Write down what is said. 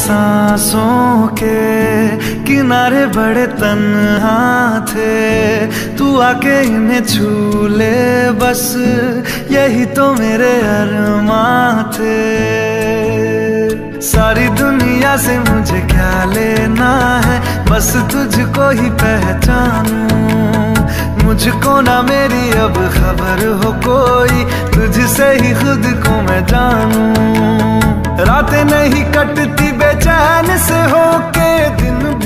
सांसों के किनारे बड़े तन्हा थे, तू आके इन्हें छू ले बस यही तो मेरे अरमां थे। सारी दुनिया से मुझे क्या लेना है, बस तुझको ही पहचानूं। मुझको ना मेरी अब खबर हो कोई, तुझसे ही खुद को मैं जानूं। रातें नहीं कटती बेचैन से होके, दिन